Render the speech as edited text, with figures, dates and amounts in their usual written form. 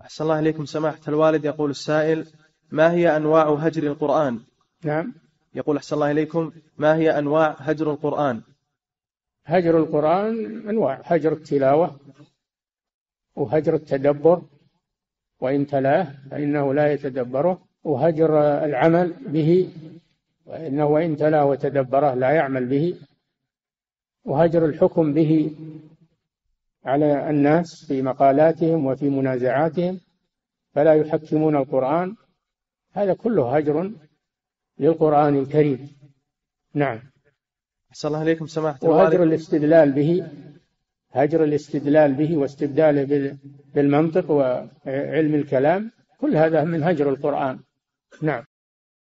أحسن الله إليكم سماحة الوالد. يقول السائل: ما هي أنواع هجر القرآن؟ نعم. يقول أحسن الله إليكم: ما هي أنواع هجر القرآن؟ هجر القرآن أنواع: هجر التلاوة، وهجر التدبر وإن تلاه فإنه لا يتدبره، وهجر العمل به وإنه وإن تلاه وتدبره لا يعمل به، وهجر الحكم به على الناس في مقالاتهم وفي منازعاتهم فلا يحكمون القرآن. هذا كله هجر للقرآن الكريم. نعم. أحسن الله إليكم سماحة وهجر الوالد. الاستدلال به، هجر الاستدلال به واستبداله بالمنطق وعلم الكلام، كل هذا من هجر القرآن. نعم.